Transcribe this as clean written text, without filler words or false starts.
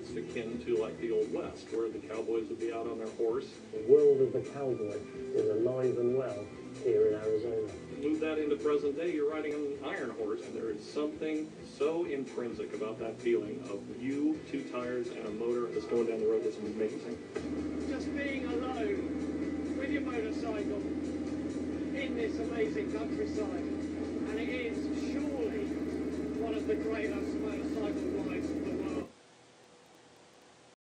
almost akin to like the Old West, where the cowboys would be out on their horse. The world of the cowboy is alive and well here in Arizona. Move that into present day, you're riding an iron horse, and there is something so intrinsic about that feeling of you, two tires, and a motor that's going down the road that's amazing. Just being alone with your motorcycle in this amazing countryside, and it is surely one of the greatest motorcycle